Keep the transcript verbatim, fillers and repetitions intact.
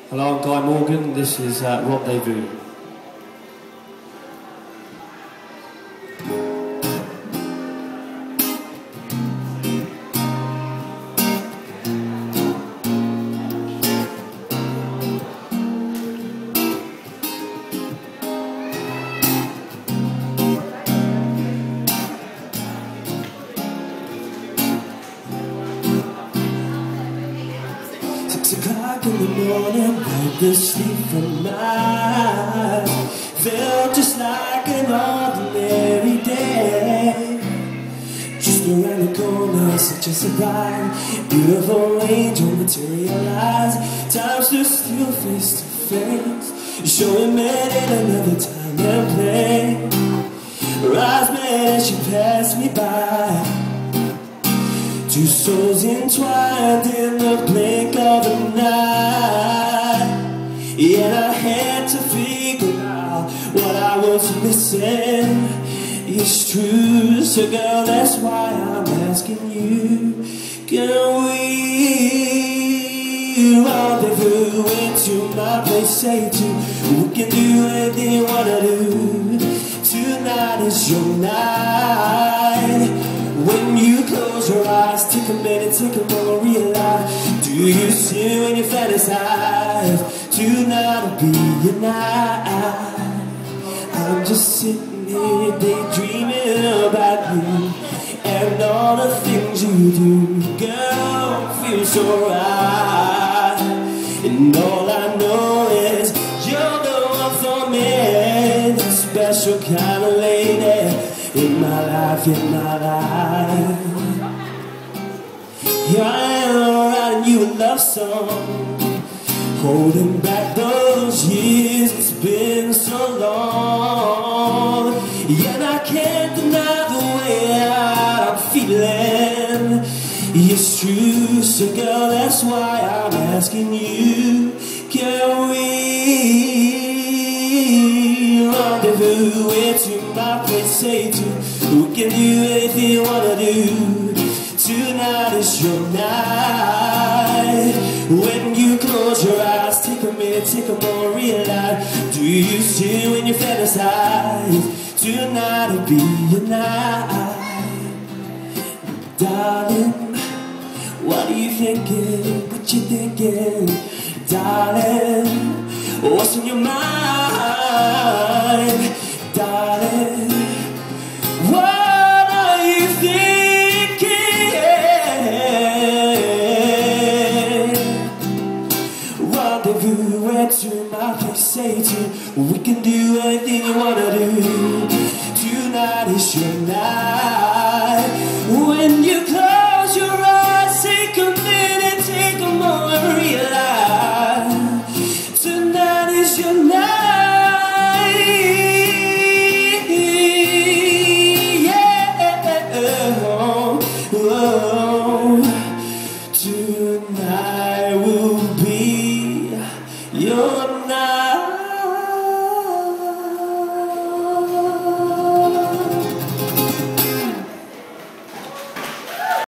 Hello, I'm Guy Morgan. This is uh, Rendezvous. Six o'clock in the morning, broke the sleep from my eyes. Felt just like an ordinary day. Just around the corner, such a surprise. Beautiful angel materialize. Time stood still face to face, showing men in another time and place. Her eyes met as she passed me by. Two souls entwined in the blink of an eye. And I had to figure out what I was missing. It's true, so girl, that's why I'm asking you. Can we rendezvous into my place? Say to we can do anything you wanna do. Tonight is your night. When you close your eyes, take a minute, take a moment, realize. Do you see when you fantasize? Tonight will be your night. I'm just sitting here daydreaming about you and all the things you do. Girl, feels so right. And all I know is you're the one for me, the special kind of lady in my life, in my life. Here I am writing you a love song, holding back those years, it's been so long. Yet I can't deny the way I'm feeling. It's true, so girl, that's why I'm asking you. Can we rendezvous into my place? Say to we can do anything you wanna do. Tonight is your night. When you close your eyes, take a minute, take a moment, realize. Do you see when you fantasize? Tonight will be your night. Darling, what are you thinking? What you thinking? Darling, what's in your mind? Darling, what are you thinking? Rendezvous into my place, say to we can do anything you wanna do. Tonight is your night. When you close your eyes, take a minute, take a moment, realize. Tonight is your night. Tonight will be your